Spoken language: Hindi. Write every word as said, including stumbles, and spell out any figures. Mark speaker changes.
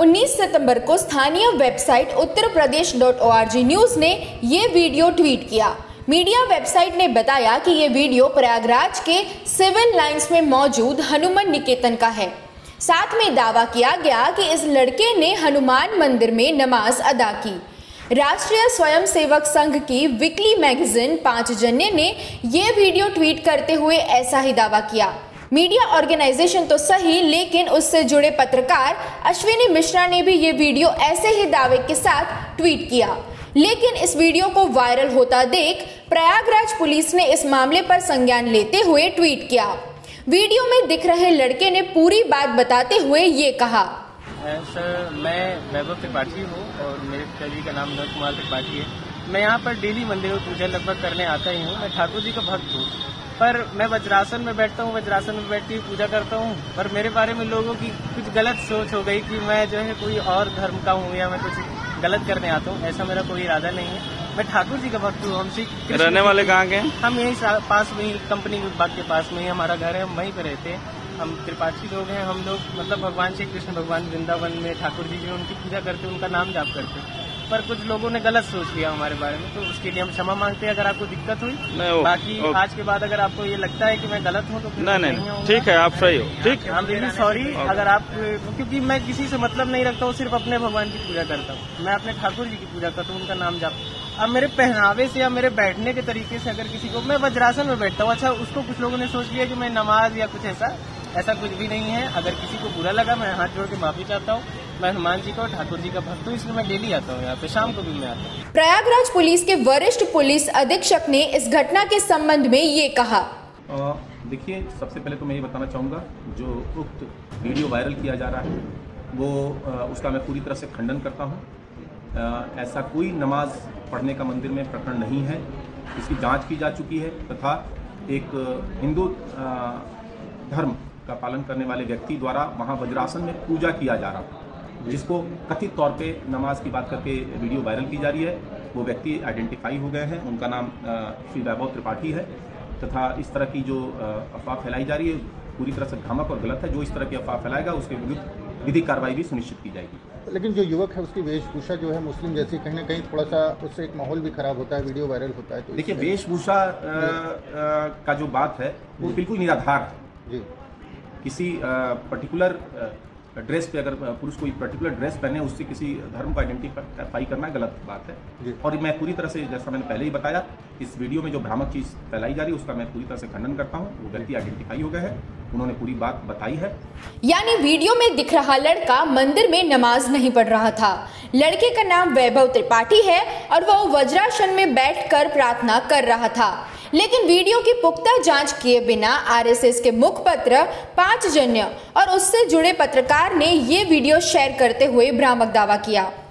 Speaker 1: उन्नीस सितंबर को स्थानीय website Uttar Pradesh dot O R G news ने ये वीडियो ट्वीट किया। मीडिया वेबसाइट ने बताया कि ये वीडियो प्रयागराज के सिविल लाइंस में मौजूद हनुमान निकेतन का है। साथ में दावा किया गया कि इस लड़के ने हनुमान मंदिर में नमाज अदा की। राष्ट्रीय स्वयंसेवक संघ की वीकली मैगजीन पांच जन्य ने ये वीडियो ट्वीट करते हुए ऐसा ही दावा किया। मीडिया ऑर्गेनाइजेशन तो सही, लेकिन उससे जुड़े पत्रकार अश्विनी मिश्रा ने भी ये वीडियो ऐसे ही दावे के साथ ट्वीट किया। लेकिन इस वीडियो को वायरल होता देख प्रयागराज पुलिस ने इस मामले पर संज्ञान लेते हुए ट्वीट किया। वीडियो में दिख रहे लड़के ने पूरी बात बताते हुए ये कहा।
Speaker 2: सर, मैं वैभव त्रिपाठी हूँ और मेरे पिताजी का नाम नव कुमार त्रिपाठी है। मैं यहाँ पर डेली मंदिर में पूजा लगभग करने आता ही हूँ। मैं ठाकुर जी का भक्त हूँ, पर मैं वज्रासन में बैठता हूँ, वज्रासन में बैठ के पूजा करता हूँ। पर मेरे बारे में लोगों की कुछ गलत सोच हो गई कि मैं जो है कोई और धर्म का हूँ या मैं कुछ गलत करने आता हूँ। ऐसा मेरा कोई इरादा नहीं है। मैं ठाकुर जी का भक्त हूँ। हम सिख
Speaker 3: रहने वाले कहाँ के?
Speaker 2: हम यही पास में ही, कंपनी विभाग के पास में ही हमारा घर है। हम वहीं पे रहते हैं। हम त्रिपाठी लोग हैं। हम लोग मतलब भगवान श्री कृष्ण भगवान वृंदावन में ठाकुर जी जो उनकी पूजा करते हैं, उनका नाम जाप करते हैं। पर कुछ लोगों ने गलत सोच लिया हमारे बारे में, तो उसके लिए हम क्षमा मांगते हैं अगर आपको दिक्कत हुई। बाकी ओ, आज के बाद अगर आपको ये लगता है कि मैं गलत हूँ तो
Speaker 3: नहीं नहीं ठीक है, आप सही हो। ठीक है,
Speaker 2: आई एम रियली सॉरी। अगर आप, क्योंकि मैं किसी से मतलब नहीं रखता हूँ, सिर्फ अपने भगवान की पूजा करता हूँ। मैं अपने ठाकुर जी की पूजा करता हूँ, उनका नाम जाप। अब मेरे पहनावे से या मेरे बैठने के तरीके से अगर किसी को, मैं वज्रासन में बैठता हूँ, अच्छा उसको कुछ लोगों ने सोच लिया कि मैं नमाज या कुछ ऐसा ऐसा कुछ भी नहीं है। अगर किसी को बुरा लगा, मैं हाथ जोड़ के माफी चाहता हूँ। मैं हनुमान जी का और ठाकुर जी का भक्त हूँ, इसलिए मैं डेली आता हूँ यहाँ पे, शाम को भी मैं आता हूँ।
Speaker 1: प्रयागराज पुलिस के वरिष्ठ पुलिस अधीक्षक ने इस घटना के संबंध में ये कहा।
Speaker 4: देखिए, सबसे पहले तो मैं ये बताना चाहूँगा, जो उक्त वीडियो वायरल किया जा रहा है वो आ, उसका मैं पूरी तरह से खंडन करता हूँ। ऐसा कोई नमाज पढ़ने का मंदिर में प्रकरण नहीं है। इसकी जाँच की जा चुकी है तथा एक हिंदू धर्म का पालन करने वाले व्यक्ति द्वारा वहाँ वज्रासन में पूजा किया जा रहा, जिसको कथित तौर पे नमाज की बात करके वीडियो वायरल की जा रही है। वो व्यक्ति आइडेंटिफाई हो गए हैं। उनका नाम श्री वैभव त्रिपाठी है तथा इस तरह की जो अफवाह फैलाई जा रही है पूरी तरह से भ्रामक और गलत है। जो इस तरह की अफवाह फैलाएगा उसके विरुद्ध विधिक कार्रवाई भी सुनिश्चित की जाएगी।
Speaker 5: लेकिन जो युवक है उसकी वेशभूषा जो है मुस्लिम जैसी, कहीं ना कहीं थोड़ा सा उससे एक माहौल भी खराब होता है, वीडियो वायरल होता है। तो
Speaker 4: देखिए, वेशभूषा का जो बात है वो बिल्कुल निराधार है। जी, किसी पर्टिकुलर ड्रेस पे अगर पुरुष कोई पर्टिकुलर ड्रेस पहने, उससे किसी धर्म को आइडेंटिफाई करना गलत बात है। और मैं पूरी तरह से, जैसा मैंने पहले ही बताया, इस वीडियो में जो भ्रामक चीज़ फैलाई जा रही है उसका मैं पूरी तरह से खंडन करता हूँ। वो व्यक्ति आइडेंटिफाई हो गए हैं, उन्होंने पूरी बात बताई है।
Speaker 1: यानी वीडियो में दिख रहा लड़का मंदिर में नमाज नहीं पढ़ रहा था। लड़के का नाम वैभव त्रिपाठी है और वह वज्रासन में बैठकर प्रार्थना कर रहा था। लेकिन वीडियो की पुख्ता जांच किए बिना आर एस एस के मुखपत्र पांच जन्य और उससे जुड़े पत्रकार ने ये वीडियो शेयर करते हुए भ्रामक दावा किया।